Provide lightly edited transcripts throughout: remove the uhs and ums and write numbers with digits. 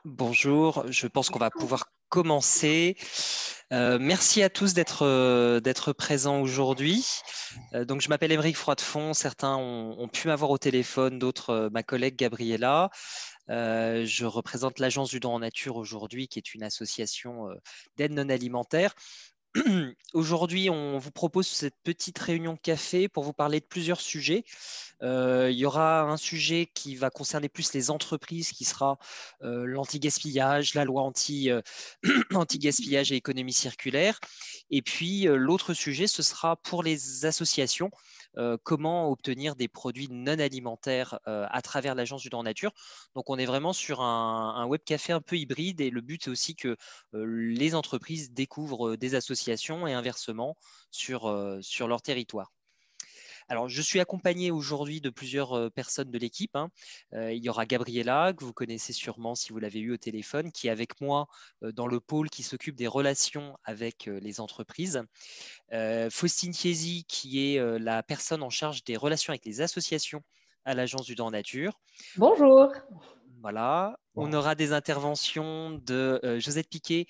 Bonjour, je pense qu'on va pouvoir commencer. Merci à tous d'être présents aujourd'hui. Donc, je m'appelle Émeric Froidefond. Certains ont pu m'avoir au téléphone, d'autres ma collègue Gabriella. Je représente l'Agence du don en nature aujourd'hui, qui est une association d'aide non alimentaire. Aujourd'hui, on vous propose cette petite réunion café pour vous parler de plusieurs sujets. Il y aura un sujet qui va concerner plus les entreprises, qui sera l'anti-gaspillage, la loi anti-gaspillage et économie circulaire. Et puis, l'autre sujet, ce sera pour les associations, comment obtenir des produits non alimentaires à travers l'Agence du don en nature. Donc, on est vraiment sur un web café un peu hybride et le but, c'est aussi que les entreprises découvrent des associations et inversement sur leur territoire. Alors, je suis accompagné aujourd'hui de plusieurs personnes de l'équipe, hein. Il y aura Gabriella, que vous connaissez sûrement si vous l'avez eu au téléphone, qui est avec moi dans le pôle qui s'occupe des relations avec les entreprises. Faustine Chiesi, qui est la personne en charge des relations avec les associations à l'Agence du don en nature. Bonjour. Voilà. On aura des interventions de Josette Piquet,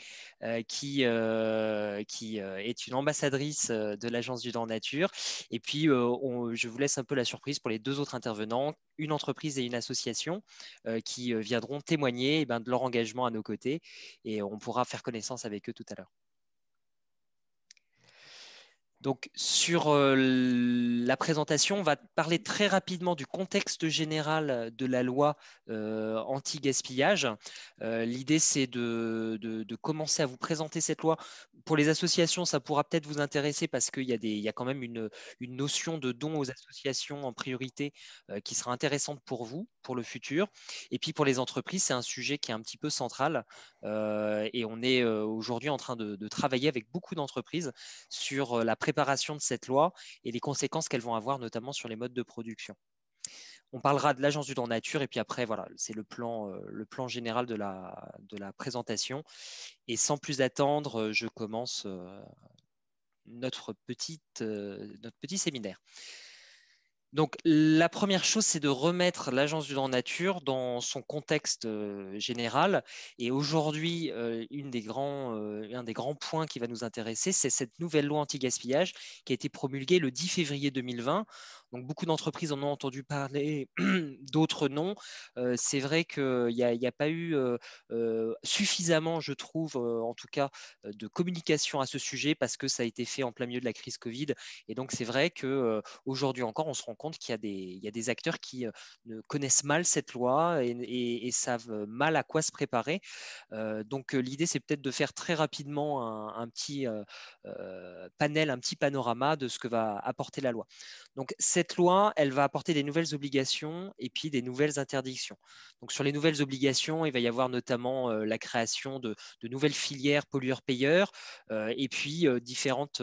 qui est une ambassadrice de l'Agence du don en nature. Et puis, je vous laisse un peu la surprise pour les deux autres intervenants, une entreprise et une association, qui viendront témoigner de leur engagement à nos côtés. Et on pourra faire connaissance avec eux tout à l'heure. Donc, sur la présentation, on va parler très rapidement du contexte général de la loi anti-gaspillage. L'idée, c'est de commencer à vous présenter cette loi. Pour les associations, ça pourra peut-être vous intéresser parce qu'il y a quand même une notion de don aux associations en priorité qui sera intéressante pour vous, pour le futur. Et puis, pour les entreprises, c'est un sujet qui est un petit peu central. Et on est aujourd'hui en train de travailler avec beaucoup d'entreprises sur la préparation de cette loi et les conséquences qu'elles vont avoir, notamment sur les modes de production. On parlera de l'Agence du don nature et puis après, voilà, c'est le plan général de la présentation. Et sans plus attendre, je commence notre petit séminaire. Donc, la première chose, c'est de remettre l'Agence du don nature dans son contexte général. Et aujourd'hui, un des grands points qui va nous intéresser, c'est cette nouvelle loi anti-gaspillage qui a été promulguée le 10 février 2020. Donc, beaucoup d'entreprises en ont entendu parler, d'autres non. C'est vrai qu'il n'y a pas eu suffisamment, je trouve, en tout cas, de communication à ce sujet parce que ça a été fait en plein milieu de la crise Covid. Et donc, c'est vrai que aujourd'hui encore, on se rend compte qu'il y a des acteurs qui ne connaissent mal cette loi et savent mal à quoi se préparer. Donc, l'idée, c'est peut-être de faire très rapidement un petit panel, un petit panorama de ce que va apporter la loi. Donc, cette loi, elle va apporter des nouvelles obligations et puis des nouvelles interdictions. Donc, sur les nouvelles obligations, il va y avoir notamment la création de nouvelles filières pollueurs-payeurs et puis différentes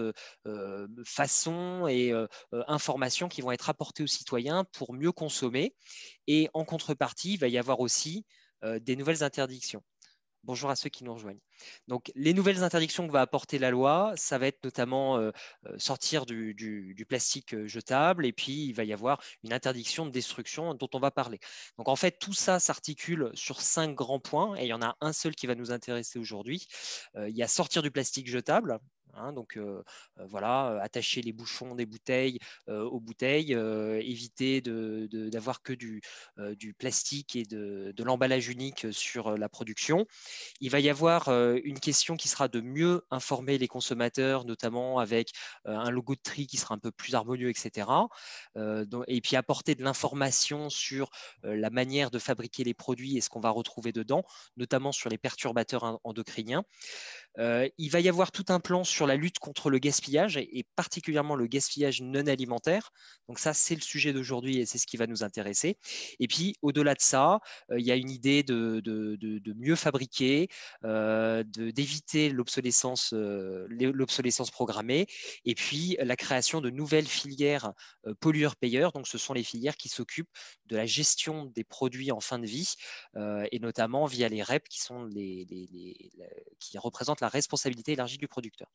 façons et informations qui vont être apportées aux citoyens pour mieux consommer. Et en contrepartie, il va y avoir aussi des nouvelles interdictions. Bonjour à ceux qui nous rejoignent. Donc, les nouvelles interdictions que va apporter la loi, ça va être notamment sortir du plastique jetable et puis il va y avoir une interdiction de destruction dont on va parler. Donc, en fait, tout ça s'articule sur 5 grands points et il y en a un seul qui va nous intéresser aujourd'hui. Il y a sortir du plastique jetable. Hein, donc voilà, attacher les bouchons des bouteilles aux bouteilles, éviter d'avoir que du plastique et de l'emballage unique sur la production. Il va y avoir une question qui sera de mieux informer les consommateurs, notamment avec un logo de tri qui sera un peu plus harmonieux, etc. Et puis apporter de l'information sur la manière de fabriquer les produits et ce qu'on va retrouver dedans, notamment sur les perturbateurs endocriniens. Il va y avoir tout un plan sur la lutte contre le gaspillage et particulièrement le gaspillage non alimentaire. Donc ça, c'est le sujet d'aujourd'hui et c'est ce qui va nous intéresser. Et puis, au-delà de ça, il y a une idée de mieux fabriquer, d'éviter l'obsolescence programmée et puis la création de nouvelles filières pollueurs-payeurs. Donc, ce sont les filières qui s'occupent de la gestion des produits en fin de vie et notamment via les REP qui représentent la responsabilité élargie du producteur.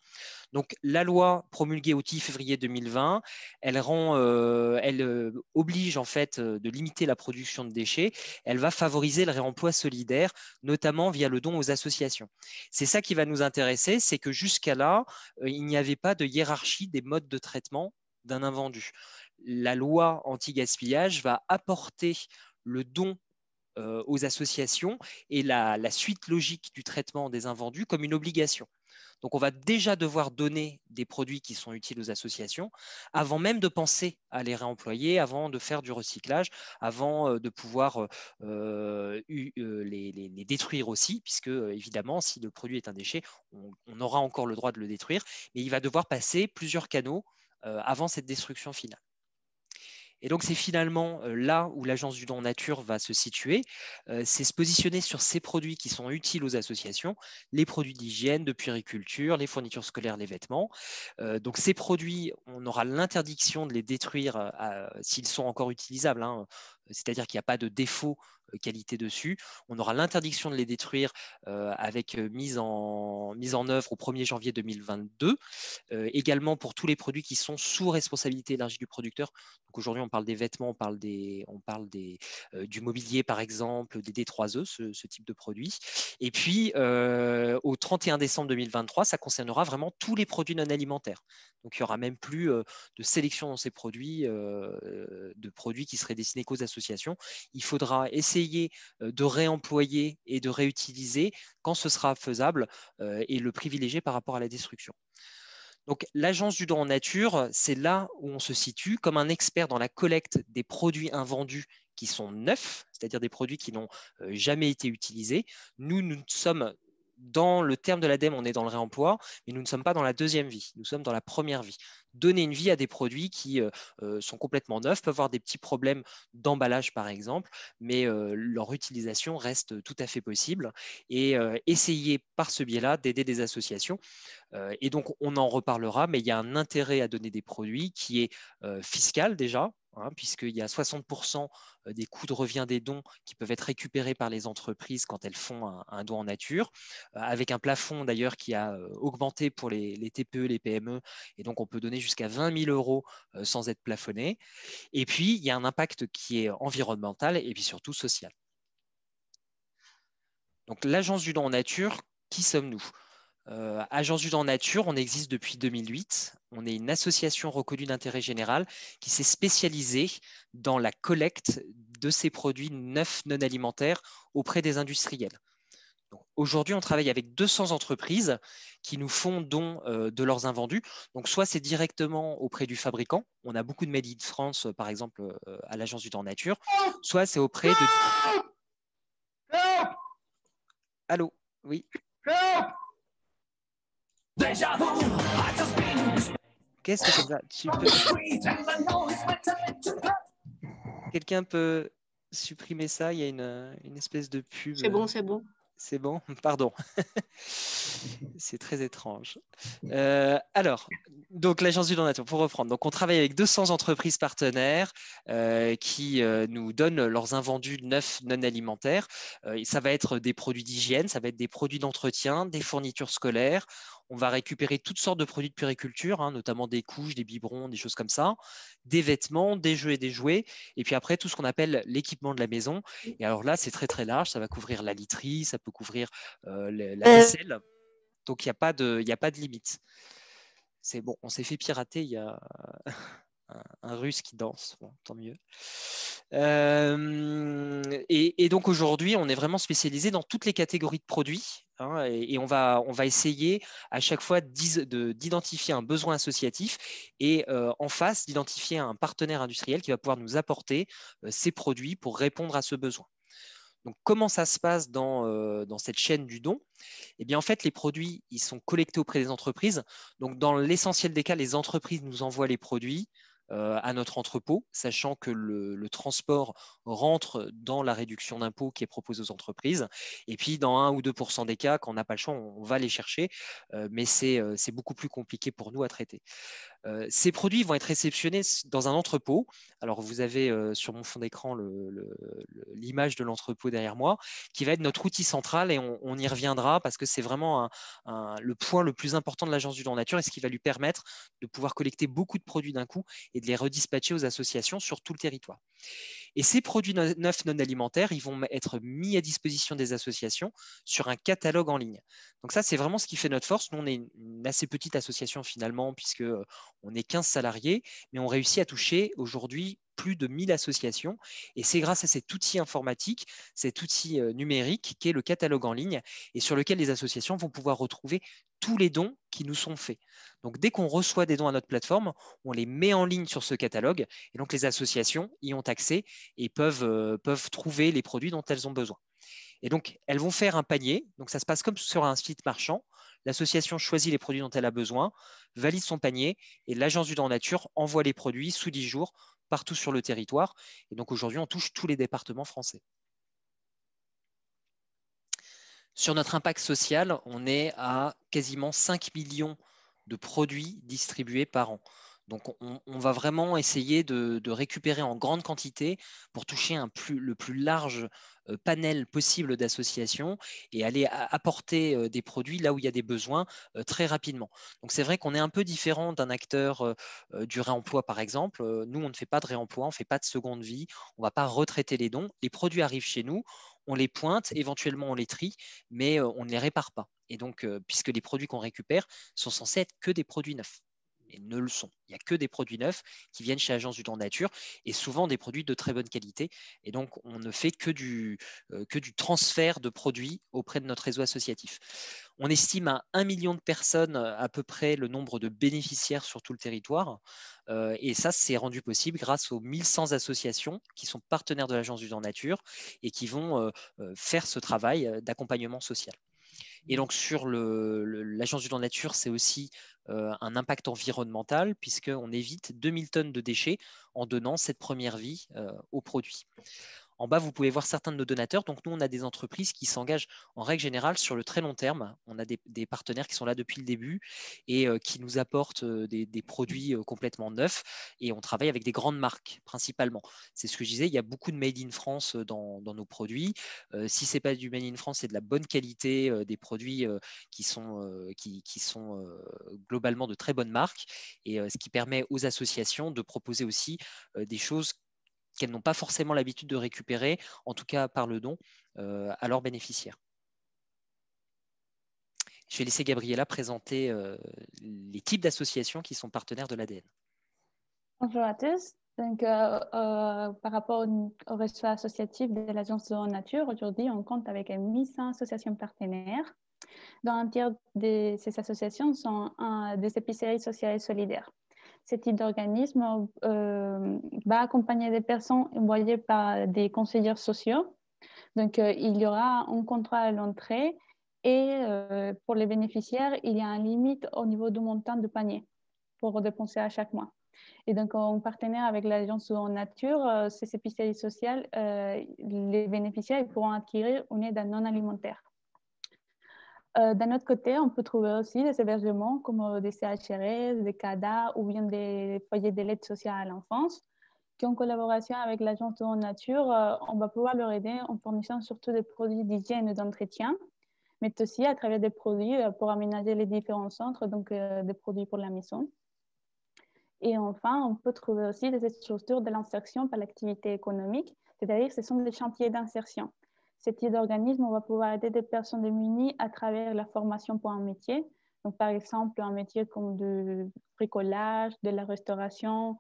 Donc, la loi promulguée au 10 février 2020, elle oblige en fait de limiter la production de déchets. Elle va favoriser le réemploi solidaire, notamment via le don aux associations. C'est ça qui va nous intéresser, c'est que jusqu'à là, il n'y avait pas de hiérarchie des modes de traitement d'un invendu. La loi anti-gaspillage va apporter le don aux associations et la suite logique du traitement des invendus comme une obligation. Donc, on va déjà devoir donner des produits qui sont utiles aux associations avant même de penser à les réemployer, avant de faire du recyclage, avant de pouvoir les détruire aussi, puisque évidemment, si le produit est un déchet, on aura encore le droit de le détruire, mais il va devoir passer plusieurs canaux avant cette destruction finale. Et donc, c'est finalement là où l'Agence du don en nature va se situer. C'est se positionner sur ces produits qui sont utiles aux associations, les produits d'hygiène, de puériculture, les fournitures scolaires, les vêtements. Donc, ces produits, on aura l'interdiction de les détruire s'ils sont encore utilisables, hein. C'est-à-dire qu'il n'y a pas de défaut qualité dessus. On aura l'interdiction de les détruire avec mise en œuvre au 1er janvier 2022. Également pour tous les produits qui sont sous responsabilité élargie du producteur. Donc aujourd'hui, on parle des vêtements, on parle du mobilier par exemple, des D3E, ce type de produit. Et puis au 31 décembre 2023, ça concernera vraiment tous les produits non alimentaires. Donc il n'y aura même plus de sélection dans ces produits, de produits qui seraient destinés qu'aux associations. Il faudra essayer de réemployer et de réutiliser quand ce sera faisable et le privilégier par rapport à la destruction. Donc, l'Agence du don en nature, c'est là où on se situe comme un expert dans la collecte des produits invendus qui sont neufs, c'est-à-dire des produits qui n'ont jamais été utilisés. Nous sommes dans le terme de l'ADEME, on est dans le réemploi, mais nous ne sommes pas dans la deuxième vie, nous sommes dans la première vie. Donner une vie à des produits qui sont complètement neufs, peuvent avoir des petits problèmes d'emballage par exemple, mais leur utilisation reste tout à fait possible. Et essayer par ce biais-là d'aider des associations. Et donc, on en reparlera, mais il y a un intérêt à donner des produits qui est fiscal déjà, hein, puisqu'il y a 60% des coûts de revient des dons qui peuvent être récupérés par les entreprises quand elles font un don en nature, avec un plafond d'ailleurs qui a augmenté pour les TPE, les PME, et donc on peut donner jusqu'à 20 000 euros sans être plafonné. Et puis, il y a un impact qui est environnemental et puis surtout social. Donc, l'Agence du don en nature, qui sommes-nous ? Agence du don en nature, on existe depuis 2008. On est une association reconnue d'intérêt général qui s'est spécialisée dans la collecte de ces produits neufs non alimentaires auprès des industriels. Aujourd'hui, on travaille avec 200 entreprises qui nous font don de leurs invendus. Donc, soit c'est directement auprès du fabricant. On a beaucoup de Made in France, par exemple, à l'Agence du don en nature. Soit c'est auprès de... Allô? Oui. Qu'est-ce que c'est que ça? Quelqu'un peut supprimer ça? Il y a une espèce de pub. C'est bon, c'est bon. C'est bon? Pardon. C'est très étrange. Alors, donc l'Agence du don nature, pour reprendre. Donc, on travaille avec 200 entreprises partenaires qui nous donnent leurs invendus neufs non alimentaires. Ça va être des produits d'hygiène, ça va être des produits d'entretien, des fournitures scolaires. On va récupérer toutes sortes de produits de puériculture, hein, notamment des couches, des biberons, des choses comme ça, des vêtements, des jeux et des jouets. Et puis après, tout ce qu'on appelle l'équipement de la maison. Et alors là, c'est très très large. Ça va couvrir la literie, ça peut couvrir la vaisselle. Donc, il n'y a pas de limite. C'est bon, on s'est fait pirater, il y a un Russe qui danse, bon, tant mieux. Et donc aujourd'hui, on est vraiment spécialisé dans toutes les catégories de produits, hein, et on va essayer à chaque fois d'identifier un besoin associatif et en face d'identifier un partenaire industriel qui va pouvoir nous apporter ces produits pour répondre à ce besoin. Donc, comment ça se passe dans cette chaîne du don? Eh bien, en fait, les produits, ils sont collectés auprès des entreprises. Donc, dans l'essentiel des cas, les entreprises nous envoient les produits. à notre entrepôt, sachant que le transport rentre dans la réduction d'impôt qui est proposée aux entreprises. Et puis, dans 1 ou 2% des cas, quand on n'a pas le choix, on va les chercher, mais c'est beaucoup plus compliqué pour nous à traiter. Ces produits vont être réceptionnés dans un entrepôt. Alors, vous avez sur mon fond d'écran l'image de l'entrepôt derrière moi, qui va être notre outil central et on y reviendra parce que c'est vraiment le point le plus important de l'Agence du don nature et ce qui va lui permettre de pouvoir collecter beaucoup de produits d'un coup et de les redispatcher aux associations sur tout le territoire. Et ces produits neufs non alimentaires, ils vont être mis à disposition des associations sur un catalogue en ligne. Donc ça, c'est vraiment ce qui fait notre force. Nous, on est une assez petite association finalement, puisque on est 15 salariés, mais on réussit à toucher aujourd'hui plus de 1000 associations. Et c'est grâce à cet outil informatique, cet outil numérique qui est le catalogue en ligne et sur lequel les associations vont pouvoir retrouver tous les dons qui nous sont faits. Donc dès qu'on reçoit des dons à notre plateforme, on les met en ligne sur ce catalogue et donc les associations y ont accès et peuvent trouver les produits dont elles ont besoin. Et donc, elles vont faire un panier. Donc, ça se passe comme sur un site marchand. L'association choisit les produits dont elle a besoin, valide son panier et l'Agence du don nature envoie les produits sous 10 jours partout sur le territoire. Et donc, aujourd'hui, on touche tous les départements français. Sur notre impact social, on est à quasiment 5 millions de produits distribués par an. Donc, on va vraiment essayer de récupérer en grande quantité pour toucher le plus large panel possible d'associations et aller apporter des produits là où il y a des besoins très rapidement. Donc, c'est vrai qu'on est un peu différent d'un acteur du réemploi, par exemple. Nous, on ne fait pas de réemploi, on ne fait pas de seconde vie, on ne va pas retraiter les dons. Les produits arrivent chez nous, on les pointe, éventuellement on les trie, mais on ne les répare pas. Et donc, puisque les produits qu'on récupère sont censés être que des produits neufs, et ne le sont. Il n'y a que des produits neufs qui viennent chez l'Agence du don nature et souvent des produits de très bonne qualité. Et donc, on ne fait que du transfert de produits auprès de notre réseau associatif. On estime à 1 million de personnes à peu près le nombre de bénéficiaires sur tout le territoire. Et ça, c'est rendu possible grâce aux 1100 associations qui sont partenaires de l'Agence du don nature et qui vont faire ce travail d'accompagnement social. Et donc sur l'Agence du don nature, c'est aussi un impact environnemental puisqu'on évite 2000 tonnes de déchets en donnant cette première vie aux produits. En bas, vous pouvez voir certains de nos donateurs. Donc, nous, on a des entreprises qui s'engagent en règle générale sur le très long terme. On a des partenaires qui sont là depuis le début et qui nous apportent des produits complètement neufs. Et on travaille avec des grandes marques principalement. C'est ce que je disais, il y a beaucoup de Made in France dans nos produits. Si ce n'est pas du Made in France, c'est de la bonne qualité, des produits qui sont globalement de très bonnes marques. Et ce qui permet aux associations de proposer aussi des choses qu'elles n'ont pas forcément l'habitude de récupérer, en tout cas par le don, à leurs bénéficiaires. Je vais laisser Gabriella présenter les types d'associations qui sont partenaires de l'ADN. Bonjour à tous. Donc, par rapport au réseau associatif de l'Agence de la nature, aujourd'hui, on compte avec 1100 associations partenaires, dont un tiers de ces associations sont des épiceries sociales et solidaires. Ce type d'organisme va accompagner des personnes envoyées par des conseillers sociaux. Donc, il y aura un contrat à l'entrée et pour les bénéficiaires, il y a une limite au niveau du montant de panier pour dépenser à chaque mois. Et donc, en partenaire avec l'Agence en nature, ces épiceries sociales, les bénéficiaires pourront acquérir une aide non alimentaire. D'un autre côté, on peut trouver aussi des hébergements comme des CHRS, des CADA ou bien des foyers de l'aide sociale à l'enfance qui, en collaboration avec l'Agence en nature, on va pouvoir leur aider en fournissant surtout des produits d'hygiène et d'entretien, mais aussi à travers des produits pour aménager les différents centres, donc des produits pour la maison. Et enfin, on peut trouver aussi des structures de l'insertion par l'activité économique, c'est-à-dire que ce sont des chantiers d'insertion. Ce type d'organisme, on va pouvoir aider des personnes démunies à travers la formation pour un métier. Donc, par exemple, un métier comme du bricolage, de la restauration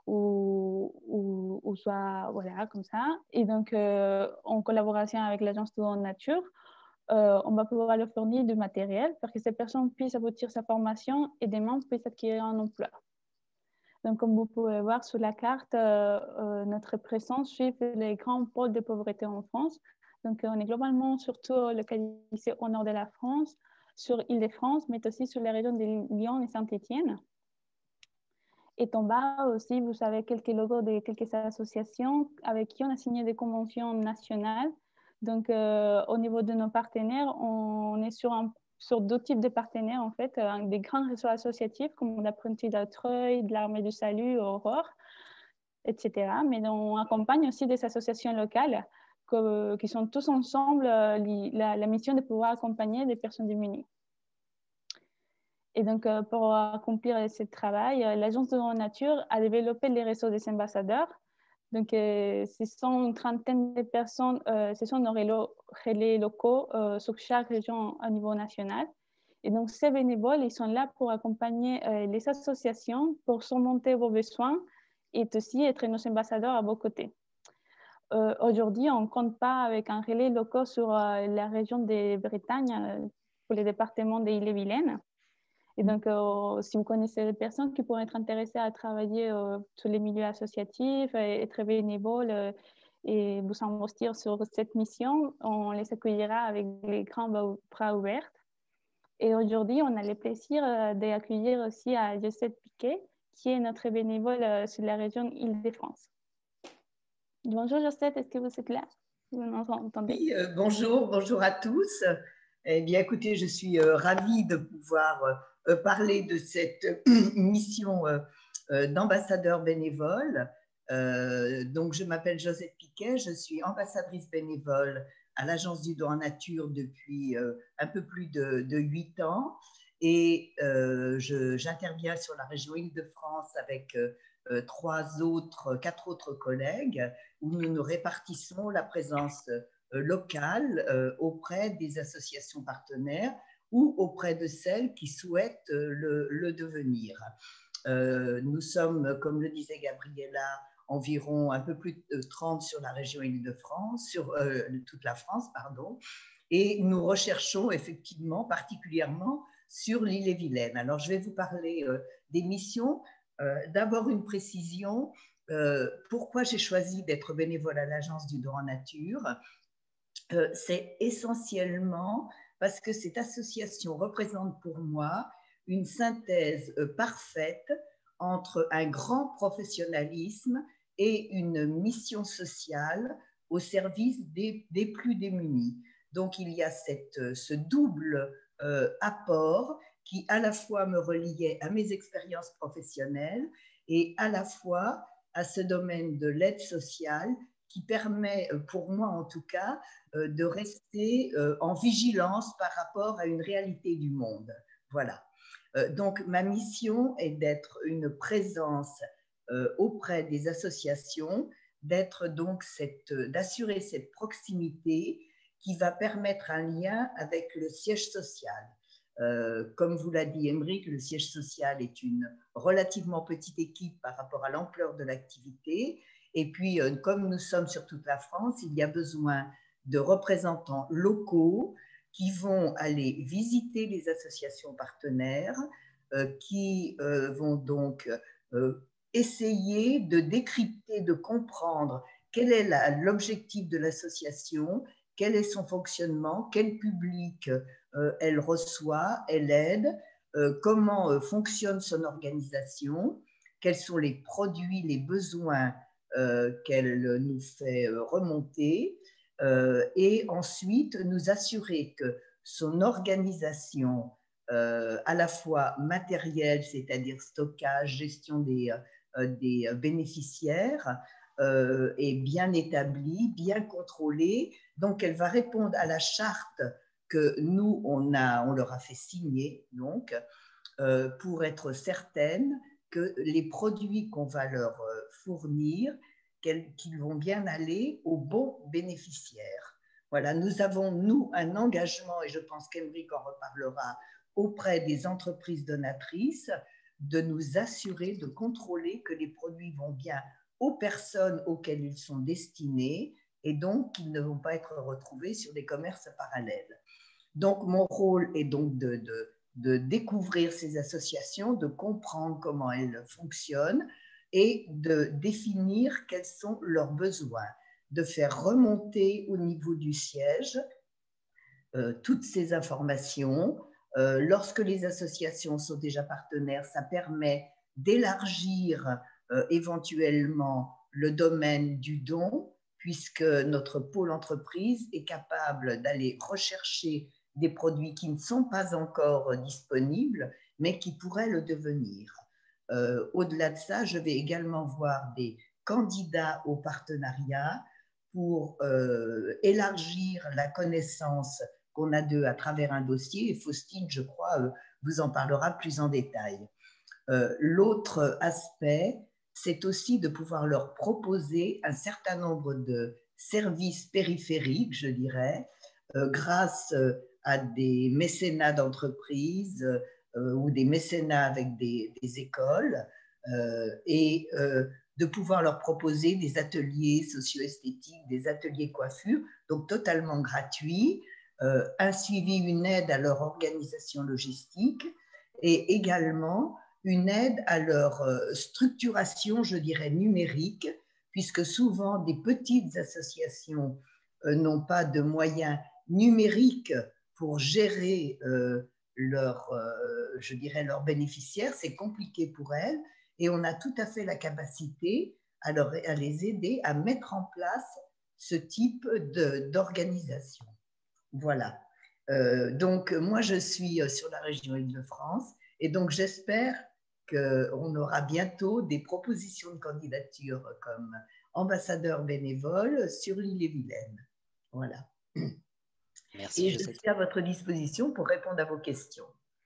ou soit, voilà, comme ça. Et donc, en collaboration avec l'Agence de la nature, on va pouvoir leur fournir du matériel pour que ces personnes puissent aboutir sa formation et des membres puissent acquérir un emploi. Donc, comme vous pouvez voir sur la carte, notre présence suit les grands pôles de pauvreté en France. Donc, on est globalement surtout localisé au nord de la France, sur Île-de-France, mais aussi sur les régions de Lyon et Saint-Étienne. Et en bas aussi, vous avez quelques logos de quelques associations avec qui on a signé des conventions nationales. Donc, au niveau de nos partenaires, on est sur deux types de partenaires, en fait, des grands réseaux associatifs comme l'Apprenti d'Altreuil, de l'Armée du Salut, Aurore, etc. Mais on accompagne aussi des associations locales qui sont tous ensemble la mission de pouvoir accompagner des personnes démunies. Et donc, pour accomplir ce travail, l'Agence de la nature a développé les réseaux des ambassadeurs. Donc, ce sont une trentaine de personnes, ce sont nos relais locaux sur chaque région au niveau national. Et donc, ces bénévoles, ils sont là pour accompagner les associations, pour surmonter vos besoins et aussi être nos ambassadeurs à vos côtés. Aujourd'hui, on ne compte pas avec un relais local sur la région de Bretagne pour les départements des Îles-et-Vilaine. Et donc, si vous connaissez des personnes qui pourraient être intéressées à travailler sur les milieux associatifs, être bénévoles et vous investir sur cette mission, on les accueillera avec les grands bras ouverts. Et aujourd'hui, on a le plaisir d'accueillir aussi à Josette Piquet, qui est notre bénévole sur la région Île-de-France. Bonjour Josette, est-ce que vous êtes là? Vous nous entendez? Oui, bonjour à tous. Eh bien, écoutez, je suis ravie de pouvoir parler de cette mission d'ambassadeur bénévole. Donc, je m'appelle Josette Piquet, je suis ambassadrice bénévole à l'Agence du don en nature depuis un peu plus de 8 ans. Et j'interviens sur la région Île-de-France avec 4 autres collègues, où nous nous répartissons la présence locale auprès des associations partenaires ou auprès de celles qui souhaitent le devenir. Nous sommes, comme le disait Gabriella, environ un peu plus de 30 sur la région Île-de-France, sur toute la France, pardon, et nous recherchons effectivement particulièrement sur l'Île-et-Vilaine. Alors, je vais vous parler des missions. D'abord, une précision. Pourquoi j'ai choisi d'être bénévole à l'Agence du don en nature? C'est essentiellement parce que cette association représente pour moi une synthèse parfaite entre un grand professionnalisme et une mission sociale au service des plus démunis. Donc, il y a ce double apport qui à la fois me reliait à mes expériences professionnelles et à la fois à ce domaine de l'aide sociale qui permet, pour moi en tout cas, de rester en vigilance par rapport à une réalité du monde. Voilà. Donc, ma mission est d'être une présence auprès des associations, d'assurer cette proximité qui va permettre un lien avec le siège social. Comme vous l'a dit Émeric, le siège social est une relativement petite équipe par rapport à l'ampleur de l'activité. Et puis, comme nous sommes sur toute la France, il y a besoin de représentants locaux qui vont aller visiter les associations partenaires, qui vont donc essayer de décrypter, de comprendre quel est l'objectif de l'association, quel est son fonctionnement, quel public elle reçoit, elle aide, comment fonctionne son organisation, quels sont les produits, les besoins qu'elle nous fait remonter, et ensuite nous assurer que son organisation, à la fois matérielle, c'est-à-dire stockage, gestion des bénéficiaires, est bien établie, bien contrôlée. Donc, elle va répondre à la charte que nous, on leur a fait signer, donc, pour être certaine que les produits qu'on va leur fournir, qu'ils vont bien aller aux bons bénéficiaires. Voilà, nous avons, nous, un engagement, et je pense qu'Émeric en reparlera, auprès des entreprises donatrices, de nous assurer, de contrôler que les produits vont bien aux personnes auxquelles ils sont destinés et donc qu'ils ne vont pas être retrouvés sur des commerces parallèles. Donc, mon rôle est donc de découvrir ces associations, de comprendre comment elles fonctionnent et de définir quels sont leurs besoins, de faire remonter au niveau du siège toutes ces informations. Lorsque les associations sont déjà partenaires, ça permet d'élargir éventuellement le domaine du don, puisque notre pôle entreprise est capable d'aller rechercher des produits qui ne sont pas encore disponibles, mais qui pourraient le devenir. Au-delà de ça, je vais également voir des candidats au partenariat pour élargir la connaissance qu'on a d'eux à travers un dossier. Et Faustine, je crois, vous en parlera plus en détail. L'autre aspect, c'est aussi de pouvoir leur proposer un certain nombre de services périphériques, je dirais, grâce à des mécénats d'entreprise ou des mécénats avec des écoles et de pouvoir leur proposer des ateliers socio-esthétiques, des ateliers coiffure, donc totalement gratuits, un suivi, une aide à leur organisation logistique et également une aide à leur structuration, je dirais, numérique, puisque souvent des petites associations n'ont pas de moyens numériques pour gérer je dirais, leurs bénéficiaires. C'est compliqué pour elles et on a tout à fait la capacité à les aider à mettre en place ce type d'organisation. Voilà. Donc, moi, je suis sur la région Île-de-France et donc j'espère qu'on aura bientôt des propositions de candidature comme ambassadeur bénévole sur l'île-et-Vilaine. Voilà. Merci, et je suis à votre disposition pour répondre à vos questions.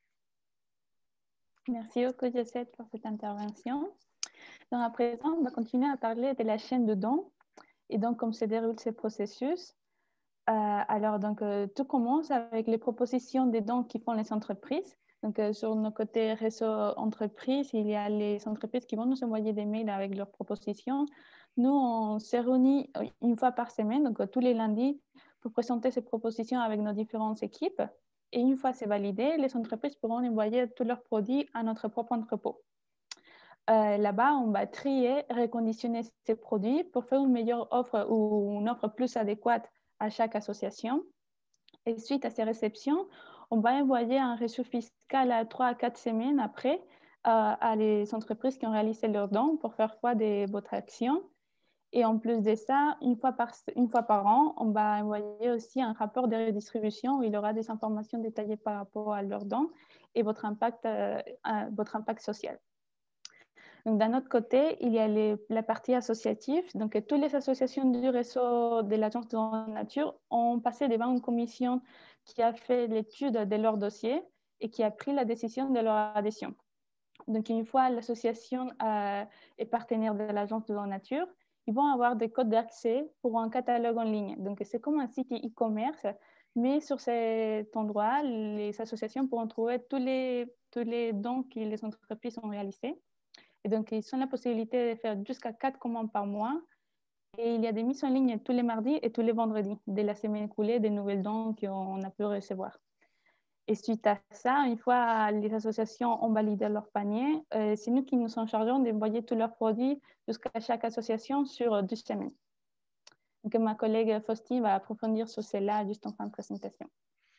Merci beaucoup, Josette, pour cette intervention. Donc, à présent, on va continuer à parler de la chaîne de dons et donc comment se déroule ce processus. Alors, tout commence avec les propositions des dons qui font les entreprises. Donc, sur nos côtés réseau entreprises, il y a les entreprises qui vont nous envoyer des mails avec leurs propositions. Nous, on se réunit une fois par semaine, donc tous les lundis, pour présenter ces propositions avec nos différentes équipes. Et une fois c'est validé, les entreprises pourront envoyer tous leurs produits à notre propre entrepôt. Là-bas, on va trier, reconditionner ces produits pour faire une meilleure offre ou une offre plus adéquate à chaque association. Et suite à ces réceptions, on va envoyer un reçu fiscal à 3 à 4 semaines après à les entreprises qui ont réalisé leurs dons pour faire foi de votre action. Et en plus de ça, une fois par an, on va envoyer aussi un rapport de redistribution où il y aura des informations détaillées par rapport à leurs dons et votre impact social. Donc, d'un autre côté, il y a la partie associative. Donc, toutes les associations du réseau de l'Agence de la nature ont passé devant une commission qui a fait l'étude de leur dossier et qui a pris la décision de leur adhésion. Donc, une fois l'association est partenaire de l'Agence de la nature, ils vont avoir des codes d'accès pour un catalogue en ligne. Donc, c'est comme un site e-commerce, mais sur cet endroit, les associations pourront trouver tous les dons que les entreprises ont réalisés. Et donc, ils ont la possibilité de faire jusqu'à 4 commandes par mois. Et il y a des mises en ligne tous les mardis et tous les vendredis de la semaine écoulée, des nouvelles dons qu'on a pu recevoir. Et suite à ça, une fois les associations ont validé leur panier, c'est nous qui nous en chargeons d'envoyer tous leurs produits jusqu'à chaque association sur 2 semaines. Donc, ma collègue Faustine va approfondir sur cela juste en fin de présentation.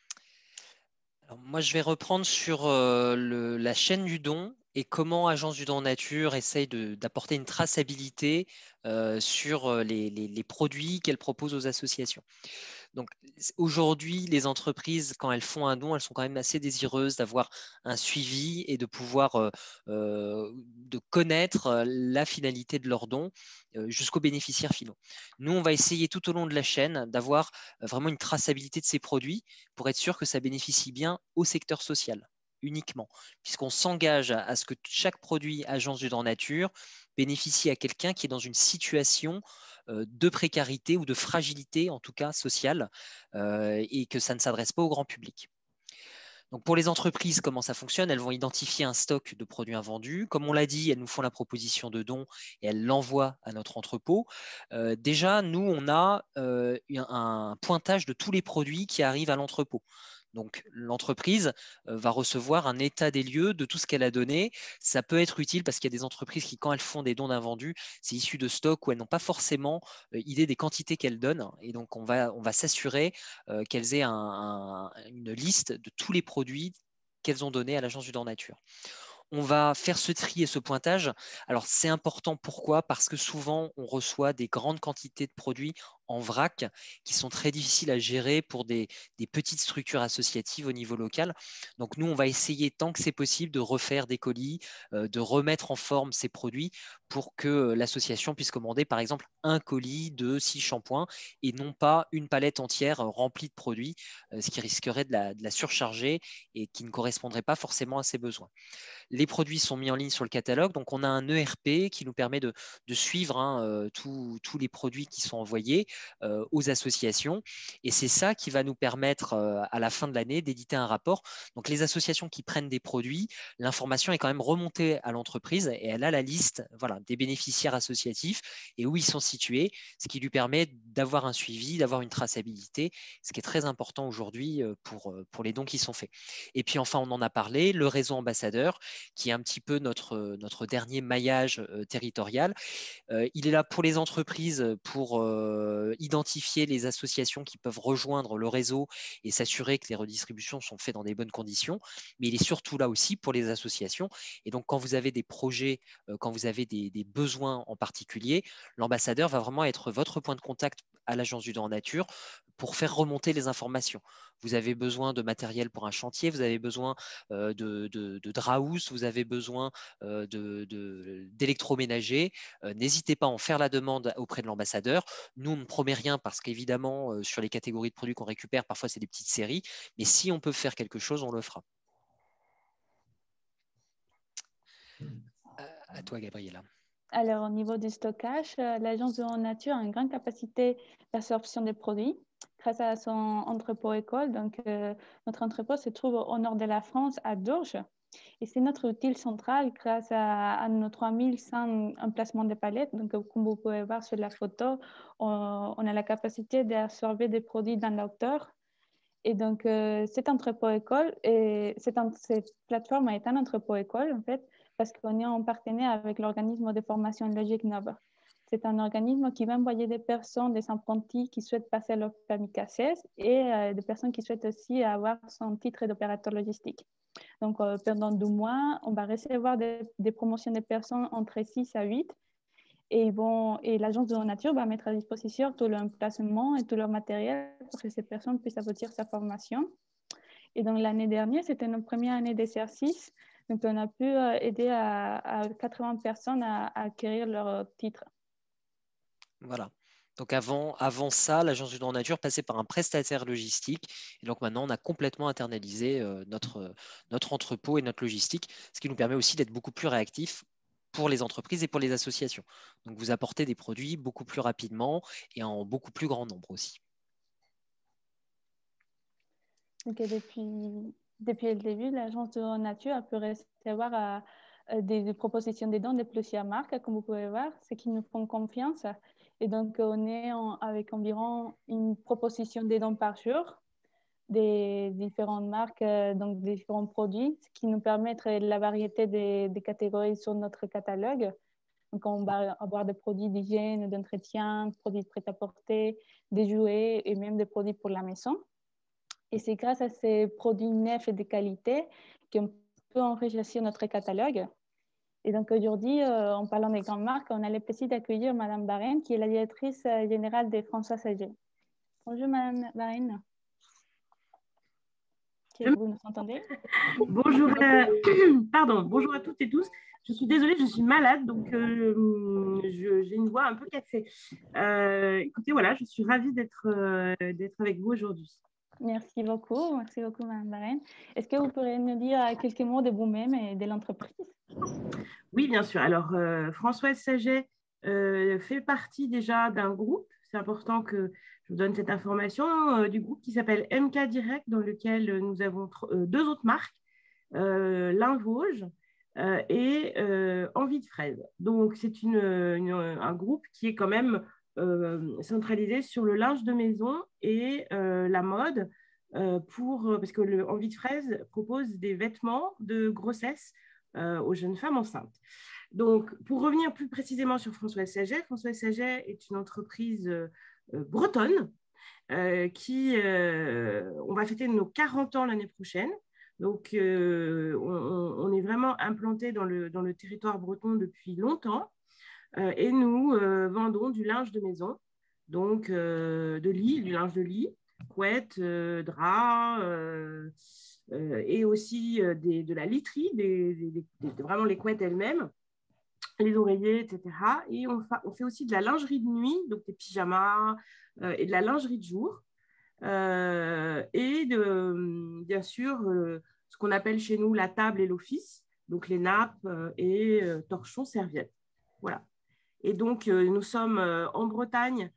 Alors, moi, je vais reprendre sur la chaîne du don et comment Agence du Don Nature essaye d'apporter une traçabilité sur les produits qu'elle propose aux associations. Donc aujourd'hui, les entreprises, quand elles font un don, elles sont quand même assez désireuses d'avoir un suivi et de pouvoir de connaître la finalité de leur don jusqu'aux bénéficiaires finaux. Nous, on va essayer tout au long de la chaîne d'avoir vraiment une traçabilité de ces produits pour être sûr que ça bénéficie bien au secteur social uniquement, puisqu'on s'engage à ce que chaque produit Agence du Don Nature bénéficie à quelqu'un qui est dans une situation de précarité ou de fragilité, en tout cas sociale, et que ça ne s'adresse pas au grand public. Donc pour les entreprises, comment ça fonctionne? Elles vont identifier un stock de produits invendus. Comme on l'a dit, elles nous font la proposition de don et elles l'envoient à notre entrepôt. Déjà, nous, on a un pointage de tous les produits qui arrivent à l'entrepôt. Donc, l'entreprise va recevoir un état des lieux de tout ce qu'elle a donné. Ça peut être utile parce qu'il y a des entreprises qui, quand elles font des dons d'invendus, c'est issu de stocks où elles n'ont pas forcément idée des quantités qu'elles donnent. Et donc, on va s'assurer qu'elles aient une liste de tous les produits qu'elles ont donnés à l'Agence du Don Nature. On va faire ce tri et ce pointage. Alors, c'est important. Pourquoi? Parce que souvent, on reçoit des grandes quantités de produits en vrac qui sont très difficiles à gérer pour des petites structures associatives au niveau local. Donc, nous, on va essayer, tant que c'est possible, de refaire des colis, de remettre en forme ces produits pour que l'association puisse commander, par exemple, un colis de 6 shampoings et non pas une palette entière remplie de produits, ce qui risquerait de la surcharger et qui ne correspondrait pas forcément à ses besoins. Les produits sont mis en ligne sur le catalogue, donc on a un ERP qui nous permet de suivre tous les produits qui sont envoyés aux associations. Et c'est ça qui va nous permettre à la fin de l'année d'éditer un rapport. Donc les associations qui prennent des produits, l'information est quand même remontée à l'entreprise et elle a la liste, voilà, des bénéficiaires associatifs et où ils sont situés, ce qui lui permet d'avoir un suivi, d'avoir une traçabilité, ce qui est très important aujourd'hui pour les dons qui sont faits. Et puis enfin, on en a parlé, le réseau ambassadeur, qui est un petit peu notre dernier maillage territorial. Il est là pour les entreprises, pour identifier les associations qui peuvent rejoindre le réseau et s'assurer que les redistributions sont faites dans des bonnes conditions. Mais il est surtout là aussi pour les associations. Et donc, quand vous avez des projets, quand vous avez des besoins en particulier, l'ambassadeur va vraiment être votre point de contact à l'Agence du Don en Nature pour faire remonter les informations. Vous avez besoin de matériel pour un chantier, vous avez besoin de draus, vous avez besoin d'électroménager. N'hésitez pas à en faire la demande auprès de l'ambassadeur. Nous, on ne promet rien parce qu'évidemment, sur les catégories de produits qu'on récupère, parfois c'est des petites séries, mais si on peut faire quelque chose, on le fera. À toi, Gabriela. Alors, au niveau du stockage, l'Agence de la Nature a une grande capacité d'absorption des produits grâce à son entrepôt-école. Donc, notre entrepôt se trouve au nord de la France, à Dourges. Et c'est notre outil central grâce à nos 3100 emplacements de palettes. Donc, comme vous pouvez voir sur la photo, on a la capacité d'absorber des produits dans la hauteur. Et donc, cet entrepôt-école, cette plateforme est un entrepôt-école, en fait, parce qu'on est en partenariat avec l'organisme de formation logique Nova. C'est un organisme qui va envoyer des personnes, des apprentis qui souhaitent passer leur permis CACES et des personnes qui souhaitent aussi avoir son titre d'opérateur logistique. Donc, pendant 2 mois, on va recevoir des promotions de personnes entre 6 à 8 et l'Agence de la Nature va mettre à disposition tout leur emplacement et tout leur matériel pour que ces personnes puissent aboutir sa formation. Et donc, l'année dernière, c'était notre première année d'exercice. Donc, on a pu aider à 80 personnes à acquérir leur titre. Voilà. Donc avant ça, l'Agence du Don en Nature passait par un prestataire logistique. Et donc maintenant, on a complètement internalisé notre entrepôt et notre logistique, ce qui nous permet aussi d'être beaucoup plus réactifs pour les entreprises et pour les associations. Donc vous apportez des produits beaucoup plus rapidement et en beaucoup plus grand nombre aussi. Donc, depuis le début, l'Agence de la Nature a pu recevoir des propositions de dons de plusieurs marques, comme vous pouvez voir, ce qui nous font confiance. Et donc, on est avec environ une proposition de dons par jour des différentes marques, donc des différents produits, ce qui nous permet de la variété des catégories sur notre catalogue. Donc, on va avoir des produits d'hygiène, d'entretien, des produits de prêt-à-porter, des jouets et même des produits pour la maison. Et c'est grâce à ces produits neufs et de qualité qu'on peut enrichir notre catalogue. Et donc aujourd'hui, en parlant des grandes marques, on a le plaisir d'accueillir Madame Barène, qui est la directrice générale de François Saget. Bonjour Madame Barène. Vous nous entendez? Bonjour, bonjour à toutes et tous. Je suis désolée, je suis malade, donc j'ai une voix un peu cassée. Écoutez, voilà, je suis ravie d'être avec vous aujourd'hui. Merci beaucoup Madame Barène. Est-ce que vous pourriez nous dire quelques mots de vous-même et de l'entreprise? Oui, bien sûr. Alors, Françoise Saget fait partie déjà d'un groupe. C'est important que je vous donne cette information, du groupe qui s'appelle MK Direct, dans lequel nous avons 2 autres marques, Lin Vosges et Envie de Fraise. Donc, c'est un groupe qui est quand même centralisé sur le linge de maison et la mode, parce que Envie de Fraise propose des vêtements de grossesse aux jeunes femmes enceintes. Donc, pour revenir plus précisément sur Françoise Saget est une entreprise bretonne on va fêter nos 40 ans l'année prochaine. Donc, on est vraiment implanté dans le territoire breton depuis longtemps et nous vendons du linge de maison, donc de lit, du linge de lit, couettes, draps et aussi de la literie, vraiment les couettes elles-mêmes, les oreillers, etc. Et on fait aussi de la lingerie de nuit, donc des pyjamas et de la lingerie de jour. Et bien sûr, ce qu'on appelle chez nous la table et l'office, donc les nappes et torchons, serviettes. Voilà. Et donc, nous sommes en Bretagne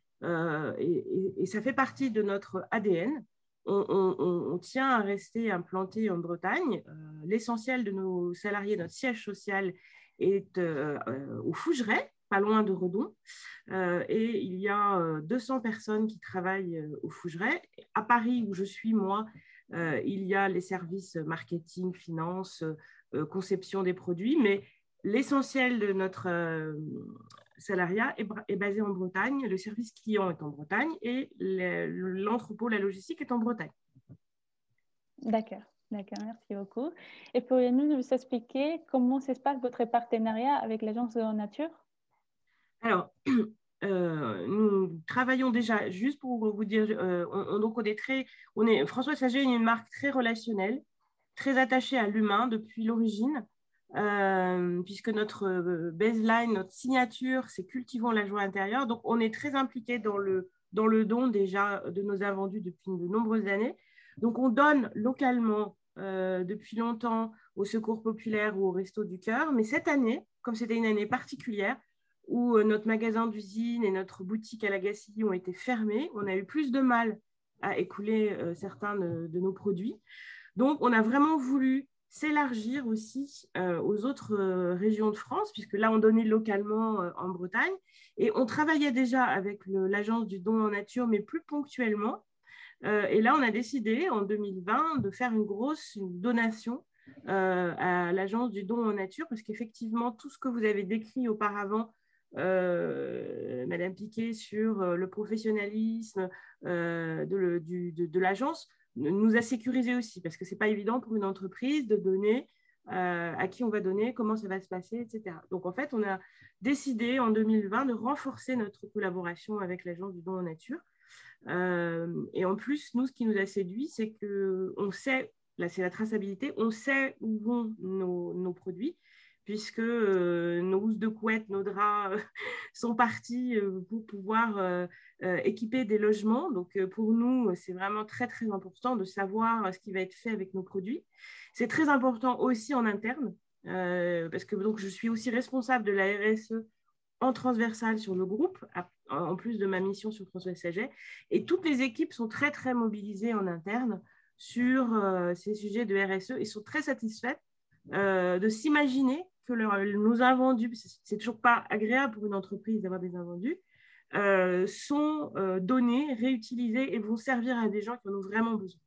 et ça fait partie de notre ADN. On tient à rester implanté en Bretagne. L'essentiel de nos salariés, notre siège social est au Fougeray, pas loin de Redon. Et il y a 200 personnes qui travaillent au Fougeray. À Paris, où je suis, moi, il y a les services marketing, finance, conception des produits, mais l'essentiel de notre salariat est basé en Bretagne, le service client est en Bretagne et l'entrepôt, la logistique est en Bretagne. D'accord, merci beaucoup. Et pourriez-vous nous expliquer comment se passe votre partenariat avec l'Agence de la Nature? Alors, nous travaillons déjà, juste pour vous dire, François Saget est une marque très relationnelle, très attachée à l'humain depuis l'origine, puisque notre baseline, notre signature, c'est cultivons la joie intérieure. Donc, on est très impliqué dans le don déjà de nos invendus depuis de nombreuses années. Donc, on donne localement depuis longtemps au Secours populaire ou au Resto du Cœur. Mais cette année, comme c'était une année particulière, où notre magasin d'usine et notre boutique à l'Agacy ont été fermés, on a eu plus de mal à écouler certains de nos produits. Donc, on a vraiment voulu s'élargir aussi aux autres régions de France, puisque là, on donnait localement en Bretagne. Et on travaillait déjà avec l'Agence du don en nature, mais plus ponctuellement. Et là, on a décidé en 2020 de faire une donation à l'Agence du don en nature, parce qu'effectivement, tout ce que vous avez décrit auparavant, Madame Piquet, sur le professionnalisme de l'agence, nous a sécurisé aussi, parce que ce n'est pas évident pour une entreprise de donner à qui on va donner, comment ça va se passer, etc. Donc, en fait, on a décidé en 2020 de renforcer notre collaboration avec l'Agence du don en nature. Et en plus, nous, ce qui nous a séduit, c'est qu'on sait, là c'est la traçabilité, on sait où vont nos produits, puisque nos housses de couette, nos draps sont partis pour pouvoir équiper des logements. Donc, pour nous, c'est vraiment très, très important de savoir ce qui va être fait avec nos produits. C'est très important aussi en interne, parce que donc, je suis aussi responsable de la RSE en transversal sur le groupe, en plus de ma mission sur François Saget. Et toutes les équipes sont très, très mobilisées en interne sur ces sujets de RSE et sont très satisfaites de s'imaginer que nos invendus, c'est toujours pas agréable pour une entreprise d'avoir des invendus, sont donnés, réutilisés et vont servir à des gens qui en ont vraiment besoin.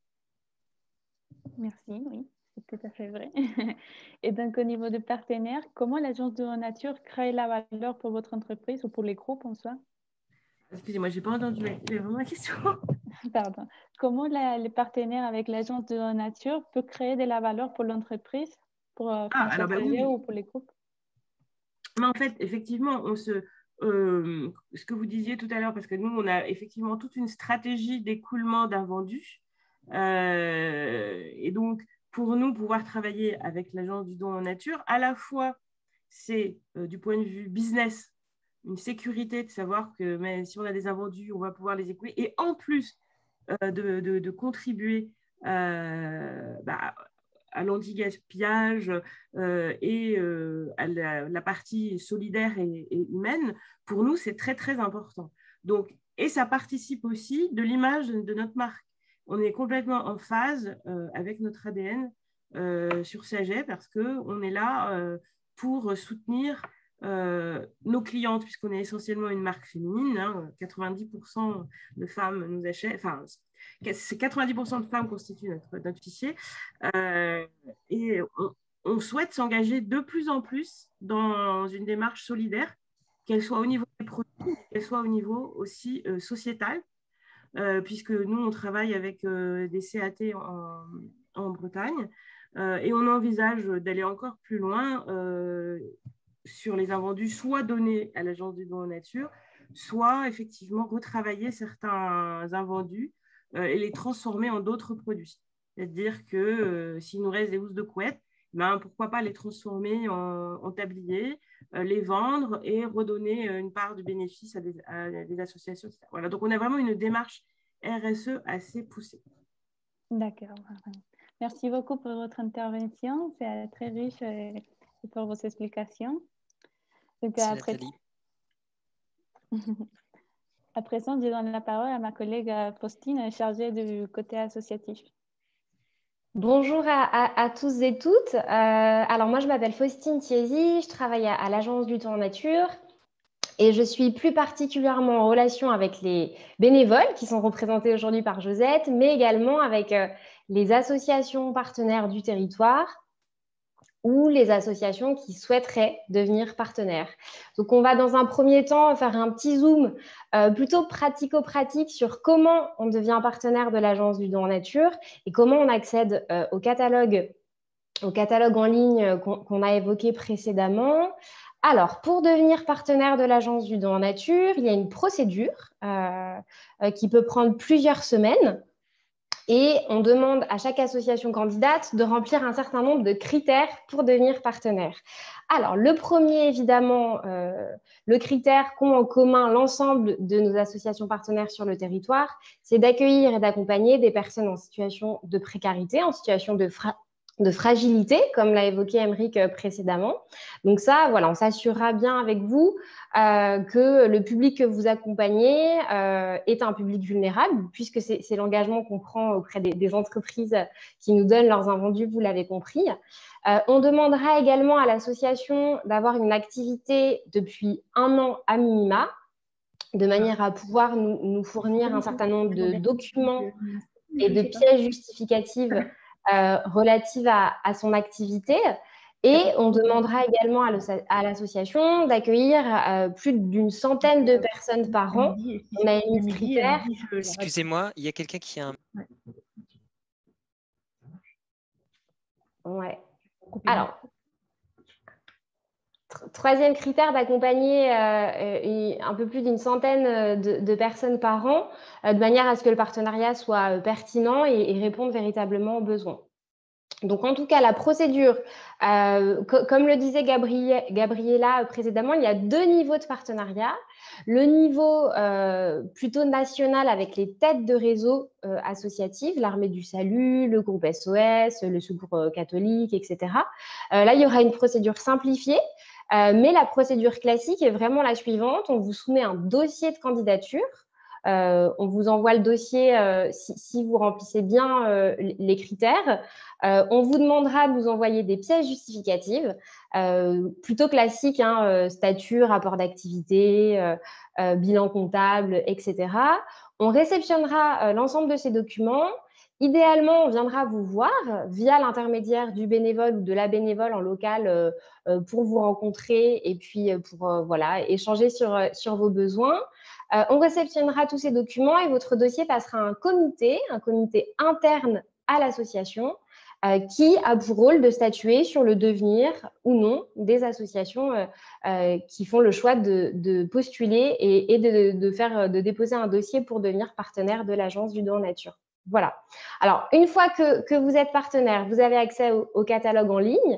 Merci, oui, c'est tout à fait vrai. Et donc, au niveau de partenaires, comment l'Agence de la Nature crée la valeur pour votre entreprise ou pour les groupes en soi? Excusez-moi, je n'ai pas entendu vraiment la question. Pardon. Comment les partenaires avec l'Agence de la Nature peuvent créer de la valeur pour l'entreprise, pour François Saget ou pour les groupes? Mais en fait, effectivement, ce que vous disiez tout à l'heure, parce que nous, on a effectivement toute une stratégie d'écoulement d'invendus. Et donc, pour nous, pouvoir travailler avec l'Agence du don en nature, à la fois, c'est du point de vue business, une sécurité de savoir que si on a des invendus, on va pouvoir les écouler. Et en plus de contribuer à l'anti-gaspillage et à la partie solidaire et humaine, pour nous, c'est très, très important. Donc, et ça participe aussi de l'image de notre marque. On est complètement en phase avec notre ADN sur Saget parce qu'on est là pour soutenir nos clientes, puisqu'on est essentiellement une marque féminine, hein, 90% de femmes nous achètent, enfin, 90% de femmes constituent notre fichier, et on souhaite s'engager de plus en plus dans une démarche solidaire, qu'elle soit au niveau des produits, qu'elle soit au niveau aussi sociétal, puisque nous, on travaille avec des CAT en Bretagne, Et on envisage d'aller encore plus loin sur les invendus, soit donnés à l'Agence du don en nature, soit effectivement retravailler certains invendus et les transformer en d'autres produits. C'est-à-dire que s'il nous reste des housses de couette, ben, pourquoi pas les transformer en tabliers, les vendre et redonner une part du bénéfice à des associations. Etc. Voilà, donc on a vraiment une démarche RSE assez poussée. D'accord. Merci beaucoup pour votre intervention. C'est très riche et pour vos explications. Donc, Nathalie. À présent, je donne la parole à ma collègue Faustine, chargée du côté associatif. Bonjour à tous et toutes. Alors moi, je m'appelle Faustine Thiésy, je travaille à l'Agence du don en nature et je suis plus particulièrement en relation avec les bénévoles qui sont représentés aujourd'hui par Josette, mais également avec les associations partenaires du territoire ou les associations qui souhaiteraient devenir partenaires. Donc, on va dans un premier temps faire un petit zoom plutôt pratico-pratique sur comment on devient partenaire de l'Agence du don en nature et comment on accède au catalogue en ligne qu'on a évoqué précédemment. Alors, pour devenir partenaire de l'Agence du don en nature, il y a une procédure qui peut prendre plusieurs semaines. Et on demande à chaque association candidate de remplir un certain nombre de critères pour devenir partenaire. Alors, le premier, évidemment, le critère qu'ont en commun l'ensemble de nos associations partenaires sur le territoire, c'est d'accueillir et d'accompagner des personnes en situation de précarité, en situation de fragilité, comme l'a évoqué Aymeric précédemment. Donc ça, voilà, on s'assurera bien avec vous que le public que vous accompagnez est un public vulnérable, puisque c'est l'engagement qu'on prend auprès des entreprises qui nous donnent leurs invendus, vous l'avez compris. On demandera également à l'association d'avoir une activité depuis 1 an à minima, de manière à pouvoir nous fournir un certain nombre de documents et de pièces justificatives relatives à son activité. Et on demandera également à l'association d'accueillir plus d'une centaine de personnes par an. On a émis ce critère. Excusez-moi, il y a quelqu'un qui a un... Ouais. Alors, troisième critère, d'accompagner un peu plus d'une centaine de personnes par an, de manière à ce que le partenariat soit pertinent et réponde véritablement aux besoins. Donc, en tout cas, la procédure, comme le disait Gabriela précédemment, il y a 2 niveaux de partenariat. Le niveau plutôt national avec les têtes de réseau associatives, l'Armée du Salut, le groupe SOS, le Secours catholique, etc. Là, il y aura une procédure simplifiée, mais la procédure classique est vraiment la suivante. On vous soumet un dossier de candidature. On vous envoie le dossier si vous remplissez bien les critères. On vous demandera de nous envoyer des pièces justificatives, plutôt classiques, statut, rapport d'activité, bilan comptable, etc. On réceptionnera l'ensemble de ces documents. Idéalement, on viendra vous voir via l'intermédiaire du bénévole ou de la bénévole en local pour vous rencontrer et puis pour échanger sur vos besoins. On réceptionnera tous ces documents et votre dossier passera à un comité interne à l'association qui a pour rôle de statuer sur le devenir ou non des associations qui font le choix de postuler et de déposer un dossier pour devenir partenaire de l'Agence du don en nature. Voilà. Alors, une fois que vous êtes partenaire, vous avez accès au catalogue en ligne.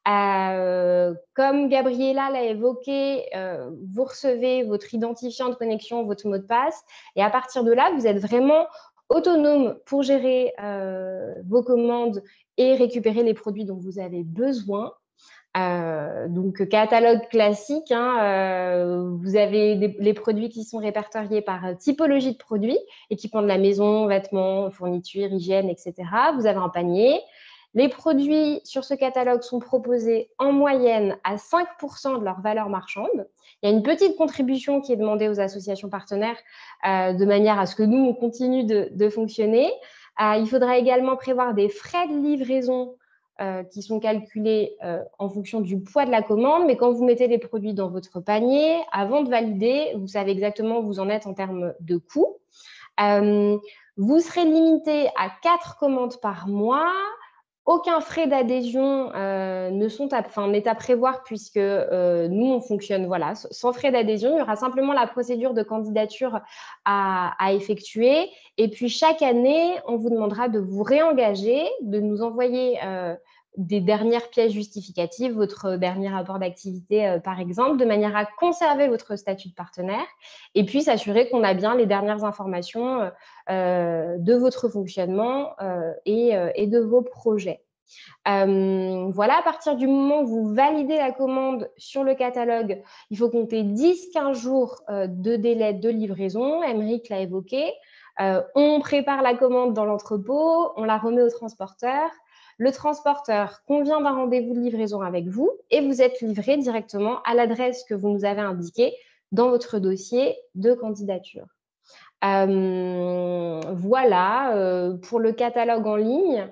Comme Gabriela l'a évoqué, vous recevez votre identifiant de connexion, votre mot de passe, et à partir de là, vous êtes vraiment autonome pour gérer vos commandes et récupérer les produits dont vous avez besoin. Donc, catalogue classique, vous avez les produits qui sont répertoriés par typologie de produits, équipement de la maison, vêtements, fournitures, hygiène, etc. Vous avez un panier. Les produits sur ce catalogue sont proposés en moyenne à 5% de leur valeur marchande. Il y a une petite contribution qui est demandée aux associations partenaires de manière à ce que nous, on continue de fonctionner. Il faudra également prévoir des frais de livraison qui sont calculés en fonction du poids de la commande. Mais quand vous mettez les produits dans votre panier, avant de valider, vous savez exactement où vous en êtes en termes de coûts. Vous serez limité à 4 commandes par mois. Aucun frais d'adhésion n'est à prévoir puisque nous, on fonctionne voilà, sans frais d'adhésion. Il y aura simplement la procédure de candidature à effectuer. Et puis, chaque année, on vous demandera de vous réengager, de nous envoyer des dernières pièces justificatives, votre dernier rapport d'activité, par exemple, de manière à conserver votre statut de partenaire et puis s'assurer qu'on a bien les dernières informations de votre fonctionnement et de vos projets. Voilà, à partir du moment où vous validez la commande sur le catalogue, il faut compter 10-15 jours de délai de livraison. Aymeric l'a évoqué. On prépare la commande dans l'entrepôt, on la remet au transporteur. Le transporteur convient d'un rendez-vous de livraison avec vous et vous êtes livré directement à l'adresse que vous nous avez indiquée dans votre dossier de candidature. Voilà, pour le catalogue en ligne.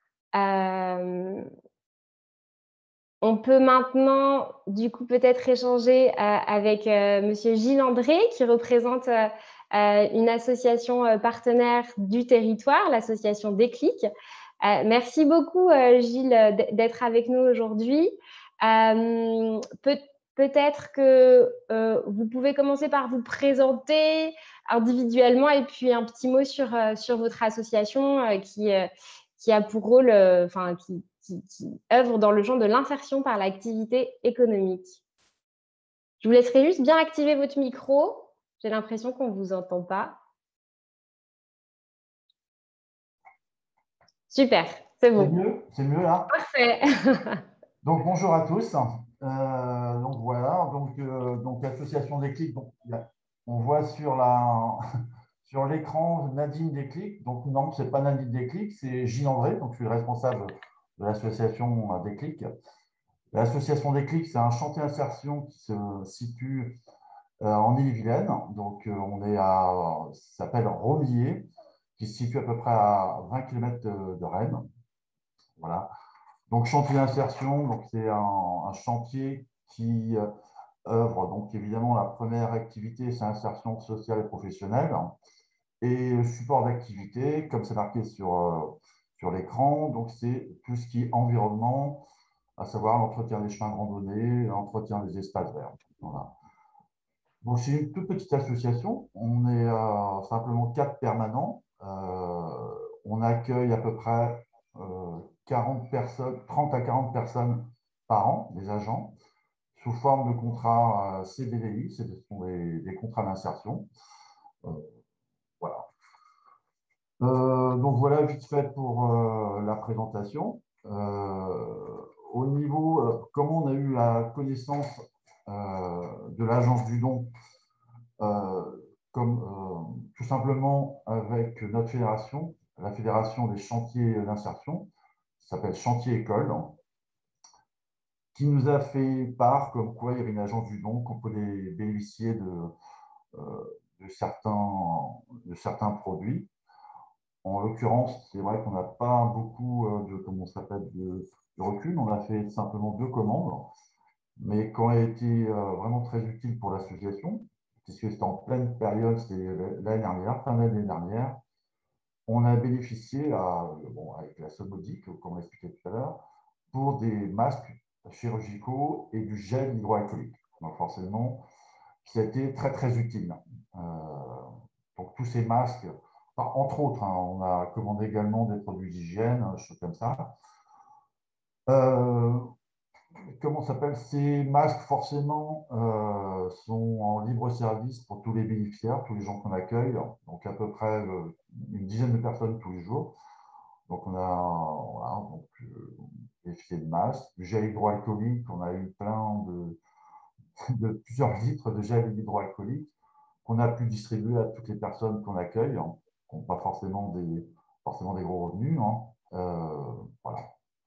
On peut maintenant, du coup, peut-être échanger avec Monsieur Gilles André, qui représente une association partenaire du territoire, l'association Déclic. Merci beaucoup, Gilles, d'être avec nous aujourd'hui. Peut-être que vous pouvez commencer par vous présenter individuellement et puis un petit mot sur votre association qui a pour rôle, qui œuvre dans le champ de l'insertion par l'activité économique. Je vous laisserai juste bien activer votre micro. J'ai l'impression qu'on ne vous entend pas. Super, c'est bon. C'est mieux là. Parfait. Donc bonjour à tous. Donc voilà, donc l'association Déclic. Donc, on voit sur l'écran Nadine Déclic. Donc non, c'est pas Nadine Déclic, c'est Gilles André. Donc je suis le responsable de l'association Déclic. L'association Déclic, c'est un chantier d'insertion qui se situe en Ille-et-Vilaine. Donc ça s'appelle Romillet, qui se situe à peu près à 20 km de Rennes. Voilà. Donc, chantier d'insertion, donc c'est un chantier qui œuvre, donc évidemment, la première activité, c'est l'insertion sociale et professionnelle. Et le support d'activité, comme c'est marqué sur l'écran, donc c'est tout ce qui est environnement, à savoir l'entretien des chemins de randonnée, l'entretien des espaces verts. Voilà. Donc, c'est une toute petite association. On est simplement 4 permanents. On accueille à peu près 30 à 40 personnes par an, des agents, sous forme de contrats CDDI, ce sont des contrats d'insertion. Voilà. Donc voilà vite fait pour la présentation. Au niveau, comment on a eu la connaissance de l'agence du don, tout simplement avec notre fédération, la fédération des chantiers d'insertion, qui s'appelle Chantier École, qui nous a fait part comme quoi il y avait une agence du don, qu'on pouvait bénéficier de certains produits. En l'occurrence, c'est vrai qu'on n'a pas beaucoup de recul. On a fait simplement 2 commandes, mais qui ont été vraiment très utiles pour l'association, puisque c'était en pleine période, c'était l'année dernière, fin d'année dernière. On a bénéficié, avec la somme modique, comme on l'expliquait tout à l'heure, pour des masques chirurgicaux et du gel hydroalcoolique. Donc forcément, ça a été très, très utile. Donc tous ces masques, entre autres, on a commandé également des produits d'hygiène, des choses comme ça. Comment s'appelle, ces masques, forcément, sont en libre service pour tous les bénéficiaires, tous les gens qu'on accueille, donc à peu près une dizaine de personnes tous les jours. Donc, on a bénéficié de masques, du gel hydroalcoolique, on a eu plein de plusieurs litres de gel hydroalcoolique qu'on a pu distribuer à toutes les personnes qu'on accueille, qui n'ont pas forcément des gros revenus. Voilà.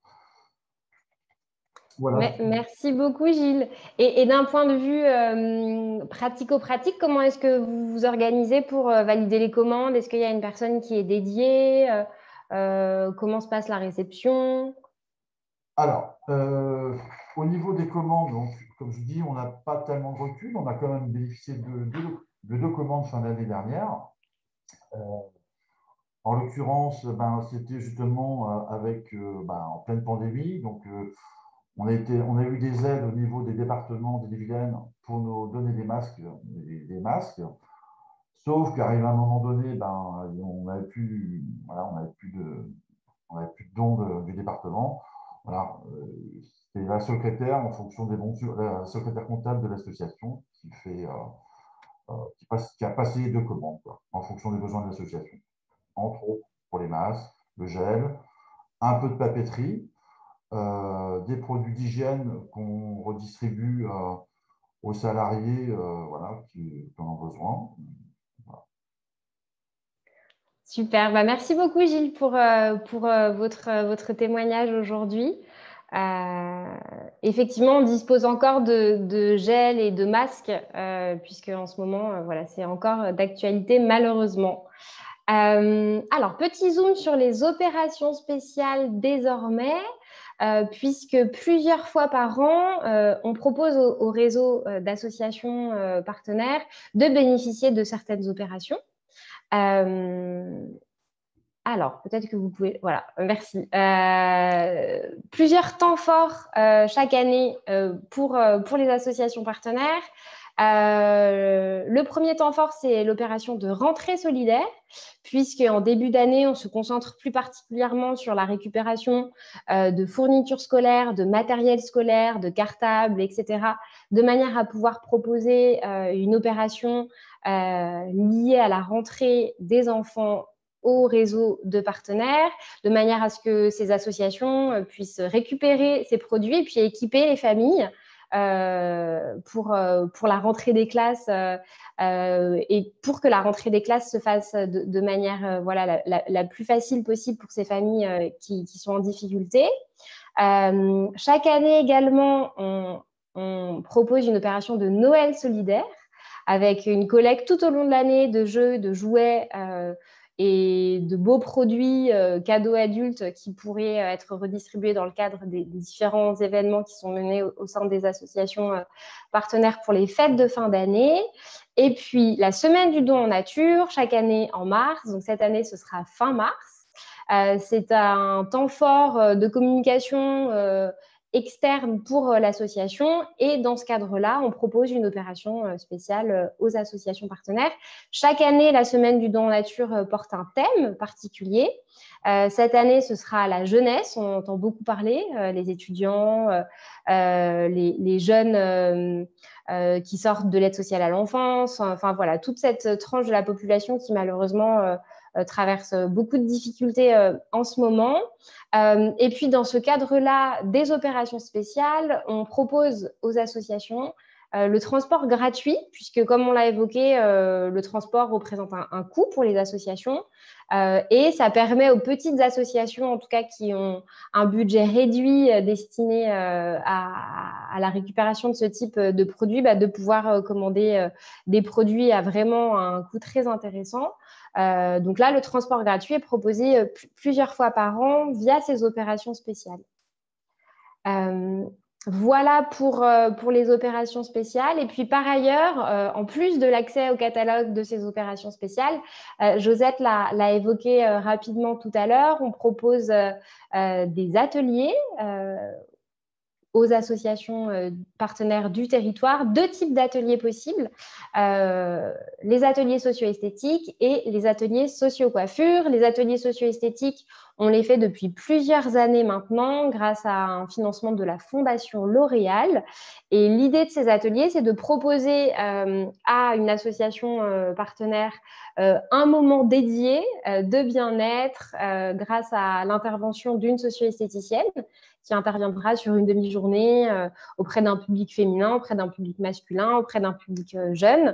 Voilà. Merci beaucoup, Gilles. Et d'un point de vue pratico-pratique, comment est-ce que vous vous organisez pour valider les commandes? Est-ce qu'il y a une personne qui est dédiée? Comment se passe la réception? Alors, au niveau des commandes, donc, comme je dis, on n'a pas tellement de recul. On a quand même bénéficié de 2 commandes fin d'année dernière. En l'occurrence, ben, c'était justement en pleine pandémie. Donc, on a eu des aides au niveau des départements d'Ille-et-Vilaine pour nous donner des masques, Sauf qu'arrivé à un moment donné, ben, on n'avait plus, voilà, on n'avait plus de dons du département. Voilà, c'est la secrétaire, en fonction des bons, la secrétaire comptable de l'association qui a passé les deux commandes, quoi, en fonction des besoins de l'association. Entre autres, pour les masques, le gel, un peu de papeterie, des produits d'hygiène qu'on redistribue aux salariés voilà, qui en ont besoin. Voilà. Super. Bah, merci beaucoup, Gilles, pour votre témoignage aujourd'hui. Effectivement, on dispose encore de gel et de masques, puisque en ce moment, voilà, c'est encore d'actualité, malheureusement. Alors, petit zoom sur les opérations spéciales désormais, puisque plusieurs fois par an, on propose au réseau d'associations partenaires de bénéficier de certaines opérations. Alors, peut-être que vous pouvez… Voilà, merci. Plusieurs temps forts chaque année pour les associations partenaires. Le premier temps fort, c'est l'opération de rentrée solidaire, puisqu'en début d'année, on se concentre plus particulièrement sur la récupération de fournitures scolaires, de matériel scolaire, de cartables, etc., de manière à pouvoir proposer une opération liée à la rentrée des enfants au réseau de partenaires, de manière à ce que ces associations puissent récupérer ces produits et puis équiper les familles pour la rentrée des classes et pour que la rentrée des classes se fasse de manière voilà, la plus facile possible pour ces familles qui sont en difficulté. Chaque année également, on propose une opération de Noël solidaire avec une collecte tout au long de l'année de jeux, de jouets et de beaux produits cadeaux adultes qui pourraient être redistribués dans le cadre des différents événements qui sont menés au sein des associations partenaires pour les fêtes de fin d'année. Et puis, la semaine du don en nature, chaque année en mars. Donc, cette année, ce sera fin mars. C'est un temps fort de communication externe pour l'association et dans ce cadre-là, on propose une opération spéciale aux associations partenaires. Chaque année, la semaine du don en nature porte un thème particulier. Cette année, ce sera la jeunesse, on entend beaucoup parler, les étudiants, les jeunes qui sortent de l'aide sociale à l'enfance, enfin voilà, toute cette tranche de la population qui malheureusement traverse beaucoup de difficultés en ce moment. Et puis, dans ce cadre-là, des opérations spéciales, on propose aux associations le transport gratuit, puisque, comme on l'a évoqué, le transport représente un coût pour les associations. Et ça permet aux petites associations, en tout cas qui ont un budget réduit destiné à la récupération de ce type de produits, de pouvoir commander des produits à vraiment un coût très intéressant. Donc là, le transport gratuit est proposé plusieurs fois par an via ces opérations spéciales. Voilà pour les opérations spéciales. Et puis, par ailleurs, en plus de l'accès au catalogue de ces opérations spéciales, Josette l'a évoqué rapidement tout à l'heure, on propose des ateliers aux associations partenaires du territoire, deux types d'ateliers possibles, les ateliers socio-esthétiques et les ateliers socio-coiffure. Les ateliers socio-esthétiques, on les fait depuis plusieurs années maintenant grâce à un financement de la Fondation L'Oréal. Et l'idée de ces ateliers, c'est de proposer à une association partenaire un moment dédié de bien-être grâce à l'intervention d'une socio-esthéticienne qui interviendra sur une demi-journée auprès d'un public féminin, auprès d'un public masculin, auprès d'un public jeune,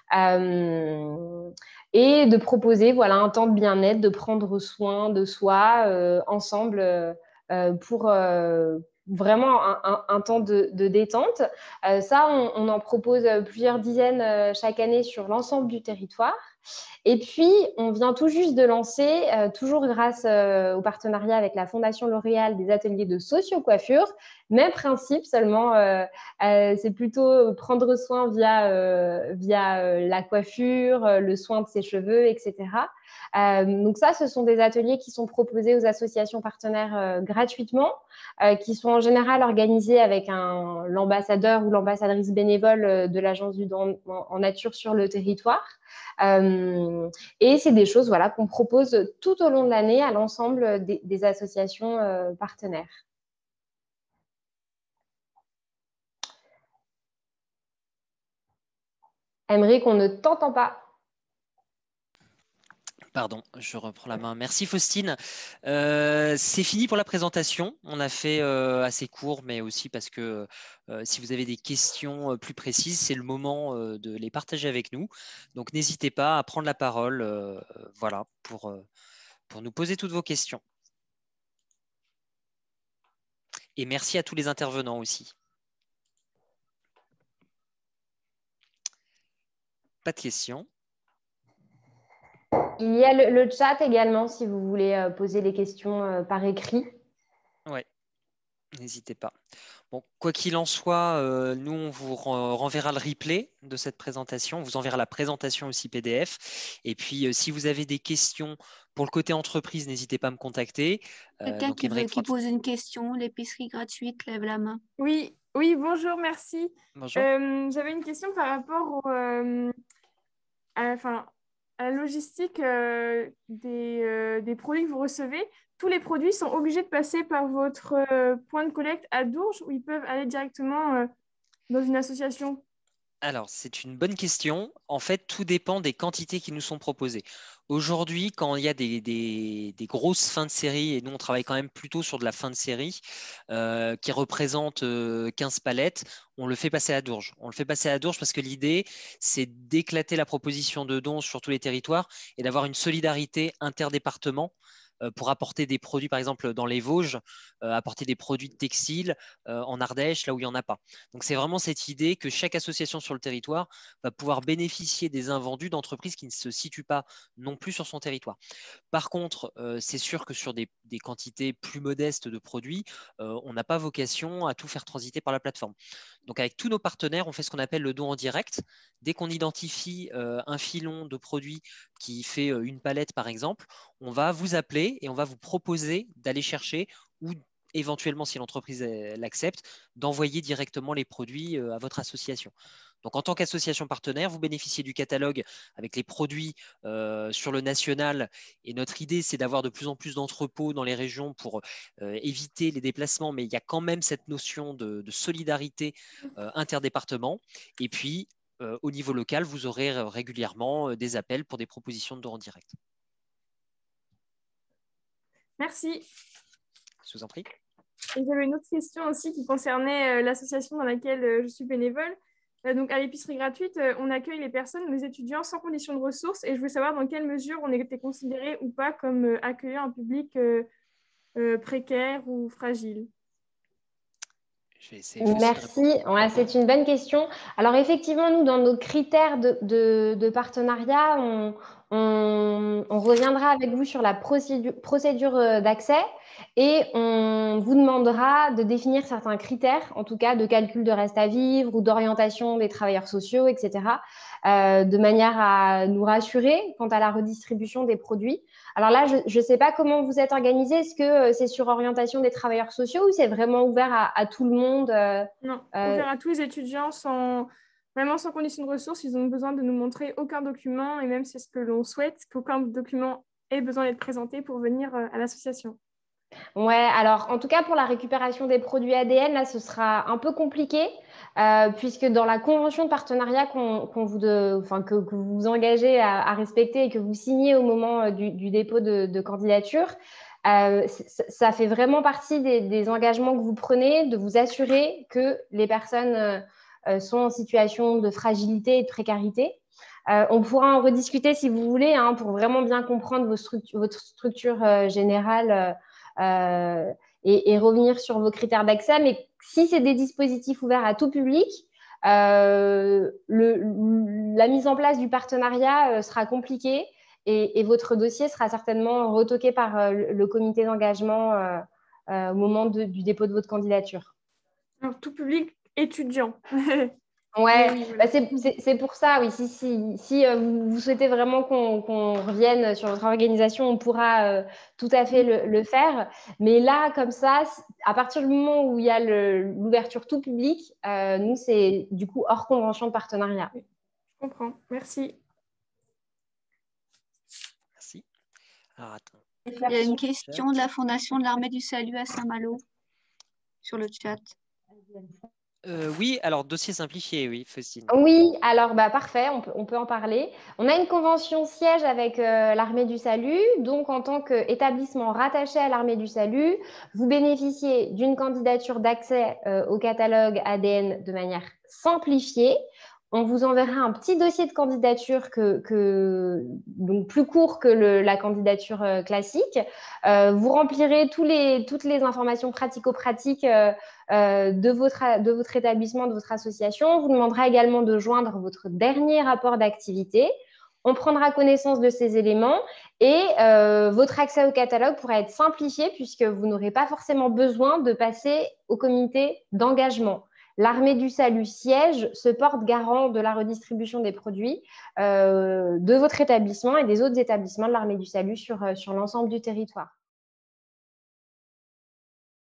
et de proposer voilà, un temps de bien-être, de prendre soin de soi ensemble pour vraiment un temps de détente. Ça, on en propose plusieurs dizaines chaque année sur l'ensemble du territoire. Et puis, on vient tout juste de lancer, toujours grâce au partenariat avec la Fondation L'Oréal, des ateliers de socio-coiffure. Même principe, seulement c'est plutôt prendre soin via la coiffure, le soin de ses cheveux, etc. Donc ça, ce sont des ateliers qui sont proposés aux associations partenaires gratuitement, qui sont en général organisés avec l'ambassadeur ou l'ambassadrice bénévole de l'Agence du don en nature sur le territoire. Et c'est des choses qu'on propose tout au long de l'année à l'ensemble des associations partenaires. Aymeric, on ne t'entend pas. Pardon, je reprends la main. Merci Faustine. C'est fini pour la présentation. On a fait assez court, mais aussi parce que si vous avez des questions plus précises, c'est le moment de les partager avec nous. Donc n'hésitez pas à prendre la parole pour nous poser toutes vos questions. Et merci à tous les intervenants aussi. Pas de questions. Il y a le chat également, si vous voulez poser les questions par écrit. Oui, n'hésitez pas. Bon, quoi qu'il en soit, nous, on vous renverra le replay de cette présentation. On vous enverra la présentation aussi PDF. Et puis, si vous avez des questions pour le côté entreprise, n'hésitez pas à me contacter. Quelqu'un qui pose une question, l'épicerie gratuite, lève la main. Oui, bonjour, merci. Bonjour. J'avais une question par rapport à la logistique des produits que vous recevez. Tous les produits sont obligés de passer par votre point de collecte à Dourges ou ils peuvent aller directement dans une association? Alors, c'est une bonne question. En fait, tout dépend des quantités qui nous sont proposées. Aujourd'hui, quand il y a des grosses fins de série, et nous, on travaille quand même plutôt sur de la fin de série, qui représente 15 palettes, on le fait passer à Dourges. On le fait passer à Dourges parce que l'idée, c'est d'éclater la proposition de dons sur tous les territoires et d'avoir une solidarité interdépartement pour apporter des produits, par exemple dans les Vosges, apporter des produits de textile en Ardèche, là où il n'y en a pas. Donc c'est vraiment cette idée que chaque association sur le territoire va pouvoir bénéficier des invendus d'entreprises qui ne se situent pas non plus sur son territoire. Par contre, c'est sûr que sur des quantités plus modestes de produits, on n'a pas vocation à tout faire transiter par la plateforme. Donc avec tous nos partenaires, on fait ce qu'on appelle le don en direct. Dès qu'on identifie un filon de produits qui fait une palette par exemple, on va vous appeler et on va vous proposer d'aller chercher ou éventuellement, si l'entreprise l'accepte, d'envoyer directement les produits à votre association. Donc, en tant qu'association partenaire, vous bénéficiez du catalogue avec les produits sur le national. Et notre idée, c'est d'avoir de plus en plus d'entrepôts dans les régions pour éviter les déplacements. Mais il y a quand même cette notion de solidarité interdépartement. Et puis, au niveau local, vous aurez régulièrement des appels pour des propositions de dons en direct. Merci. Je vous en prie. Et j'avais une autre question aussi qui concernait l'association dans laquelle je suis bénévole. Donc, à l'épicerie gratuite, on accueille les personnes, les étudiants sans condition de ressources. Et je voulais savoir dans quelle mesure on était considéré ou pas comme accueillant un public précaire ou fragile. Merci. Ouais, c'est une bonne question. Alors, effectivement, nous, dans nos critères de partenariat, on reviendra avec vous sur la procédure d'accès et on vous demandera de définir certains critères, en tout cas de calcul de reste à vivre ou d'orientation des travailleurs sociaux, etc., de manière à nous rassurer quant à la redistribution des produits. Alors là, je ne sais pas comment vous êtes organisé. Est-ce que c'est sur orientation des travailleurs sociaux ou c'est vraiment ouvert à tout le monde? Non, ouvert à tous les étudiants vraiment sans condition de ressources. Ils ont besoin de nous montrer aucun document et même c'est ce que l'on souhaite, qu'aucun document ait besoin d'être présenté pour venir à l'association. Ouais, alors en tout cas pour la récupération des produits ADN, là ce sera un peu compliqué puisque dans la convention de partenariat que vous vous engagez à respecter et que vous signez au moment du dépôt de candidature, ça fait vraiment partie des engagements que vous prenez de vous assurer que les personnes sont en situation de fragilité et de précarité. On pourra en rediscuter si vous voulez hein, pour vraiment bien comprendre votre structure générale et revenir sur vos critères d'accès. Mais si c'est des dispositifs ouverts à tout public, la mise en place du partenariat sera compliquée et votre dossier sera certainement retoqué par le comité d'engagement au moment du dépôt de votre candidature. Alors, tout public étudiant. Ouais, Oui, voilà. c'est pour ça, oui. Si vous souhaitez vraiment qu'on revienne sur votre organisation, on pourra tout à fait le faire. Mais là, comme ça, à partir du moment où il y a l'ouverture tout public, nous, c'est du coup hors convention de partenariat. Je comprends. Merci. Merci. Alors, attends. Il y a une question de la Fondation de l'Armée du Salut à Saint-Malo sur le chat. Oui, alors dossier simplifié, oui, Faustine. Oui, alors parfait, on peut en parler. On a une convention siège avec l'Armée du Salut. Donc, en tant qu'établissement rattaché à l'Armée du Salut, vous bénéficiez d'une candidature d'accès au catalogue ADN de manière simplifiée. On vous enverra un petit dossier de candidature donc plus court que la candidature classique. Vous remplirez toutes les informations pratico-pratiques de votre établissement, de votre association. On vous demandera également de joindre votre dernier rapport d'activité. On prendra connaissance de ces éléments et votre accès au catalogue pourra être simplifié puisque vous n'aurez pas forcément besoin de passer au comité d'engagement. L'Armée du Salut siège se porte garant de la redistribution des produits de votre établissement et des autres établissements de l'Armée du Salut sur l'ensemble du territoire.